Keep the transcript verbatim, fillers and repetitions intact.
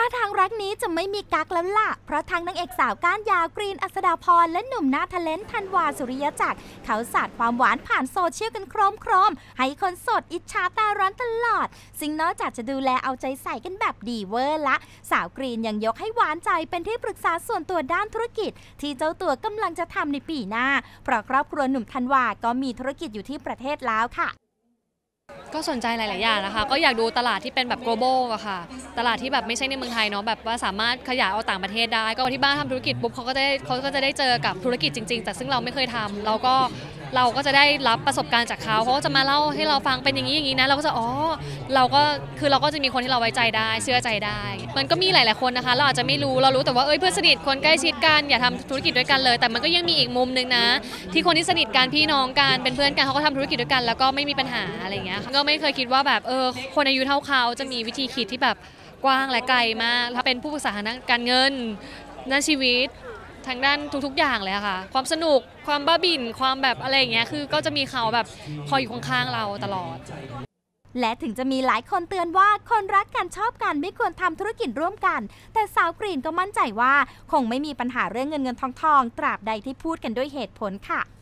ทางรักนี้จะไม่มีกักแล้วล่ะเพราะทางนางเอกสาวก้านยาวกรีนอัศดาพรและหนุ่มหน้าทะเลนธันวาสุริยจักรเขาสาดความหวานผ่านโซเชียลกันโครมโครมให้คนโสดอิจฉาตาร้อนตลอดซึ่งนอกจากจะดูแลเอาใจใส่กันแบบดีเวอร์ละสาวกรีนยังยกให้หวานใจเป็นที่ปรึกษาส่วนตัวด้านธุรกิจที่เจ้าตัวกำลังจะทำในปีหน้าเพราะครอบครัวหนุ่มธันวาก็มีธุรกิจอยู่ที่ประเทศลาวค่ะก็สนใจหลาย ๆ อย่างนะคะก็อยากดูตลาดที่เป็นแบบ global อะค่ะตลาดที่แบบไม่ใช่ในเมืองไทยเนาะแบบว่าสามารถขยายเอาต่างประเทศได้ก็ที่บ้านทำธุรกิจปุ๊บเขาก็ได้เขาก็จะได้เจอกับธุรกิจจริง ๆ แต่ซึ่งเราไม่เคยทำเราก็เราก็จะได้รับประสบการณ์จากเขาเขาก็จะมาเล่าให้เราฟังเป็นอย่างนี้อย่างนี้นะเราก็จะอ๋อเราก็คือเราก็จะมีคนที่เราไว้ใจได้เชื่อใจได้มันก็มีหลาย ๆ คนนะคะเราอาจจะไม่รู้เรารู้แต่ว่าเอ้ยเพื่อนสนิทคนใกล้ชิดกันอย่าทำธุรกิจด้วยกันเลยแต่มันก็ยังมีอีกมุมนึงนะที่คนที่สนิทกันพี่น้องกันเป็นเพื่อนกันเขาก็ทำธุรกิจด้วยกันแล้วก็ไม่มีปัญหาอะไรเงี้ยก็ไม่เคยคิดว่าแบบเออคนอายุเท่าเขาจะมีวิธีคิดที่แบบกว้างและไกลมากถ้าเป็นผู้ปรึกษาทางด้านการเงินด้านชีวิตทางด้านทุกๆอย่างเลยค่ะความสนุกความบ้าบิ่นความแบบอะไรอย่างเงี้ยคือก็จะมีเขาแบบคอยอยู่ข้างๆเราตลอดและถึงจะมีหลายคนเตือนว่าคนรักกันชอบกันไม่ควรทำธุรกิจร่วมกันแต่สาวกรีนก็มั่นใจว่าคงไม่มีปัญหาเรื่องเงินเงินทองทองตราบใดที่พูดกันด้วยเหตุผลค่ะ